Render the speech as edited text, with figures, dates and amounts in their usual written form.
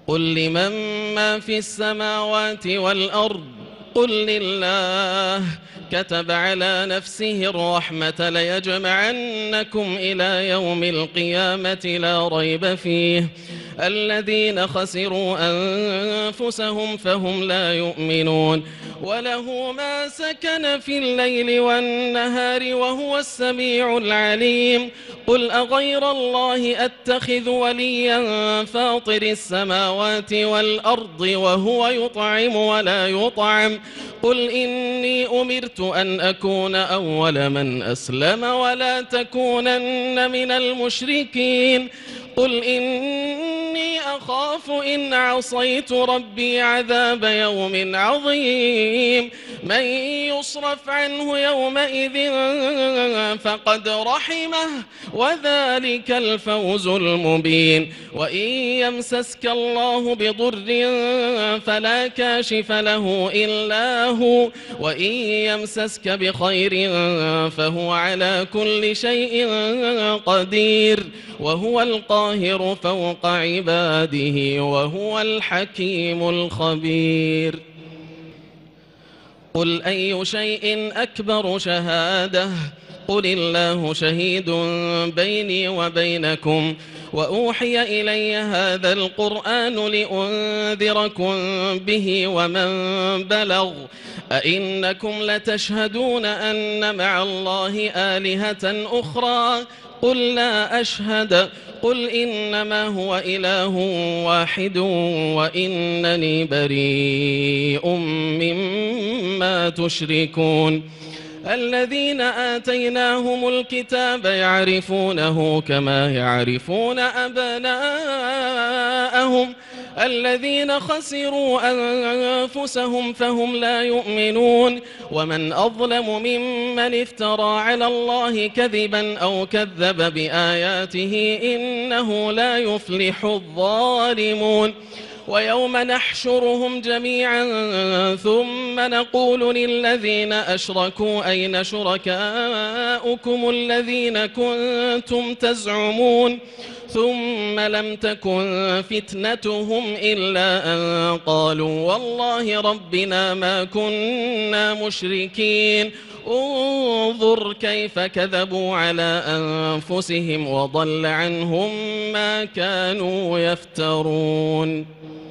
قل لمن ما في السماوات والأرض قل لله كتب على نفسه الرحمة ليجمعنكم إلى يوم القيامة لا ريب فيه الذين خسروا أنفسهم فهم لا يؤمنون وله ما سكن في الليل والنهار وهو السميع العليم قل أغير الله أتخذ وليا فاطر السماوات والأرض وهو يطعم ولا يطعم قل إني أمرت أن أكون أول من أسلم ولا تكونن من المشركين قل إني أخاف إن عصيت ربي عذاب يوم عظيم من يصرف عنه يومئذ فقد رحمه وذلك الفوز المبين وإن يمسسك الله بضر فلا كاشف له إلا هو وإن يمسسك بخير فهو على كل شيء قدير وهو القاهر فوق عباده وهو الحكيم الخبير قل أي شيء أكبر شهادة قل الله شهيد بيني وبينكم وأوحي إلي هذا القرآن لأنذركم به ومن بلغ أئنكم لتشهدون أن مع الله آلهة أخرى قل لا أشهد قل إنما هو إله واحد وإنني بريء مما تشركون الذين آتيناهم الكتاب يعرفونه كما يعرفون أبناءهم الذين خسروا أنفسهم فهم لا يؤمنون ومن أظلم ممن افترى على الله كذبا أو كذب بآياته إنه لا يفلح الظالمون ويوم نحشرهم جميعا ثم نقول للذين أشركوا أين شركاؤكم الذين كنتم تزعمون ثم لم تكن فتنتهم إلا أن قالوا والله ربنا ما كنا مشركين انظر كيف كذبوا على أنفسهم وضل عنهم ما كانوا يفترون